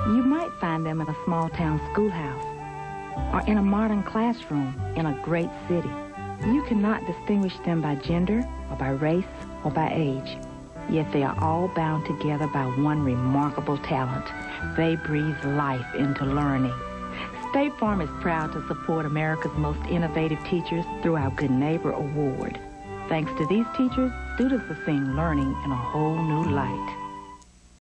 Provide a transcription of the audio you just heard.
You might find them in a small-town schoolhouse or in a modern classroom in a great city. You cannot distinguish them by gender or by race or by age. Yet they are all bound together by one remarkable talent. They breathe life into learning. State Farm is proud to support America's most innovative teachers through our Good Neighbor Award. Thanks to these teachers, students are seeing learning in a whole new light.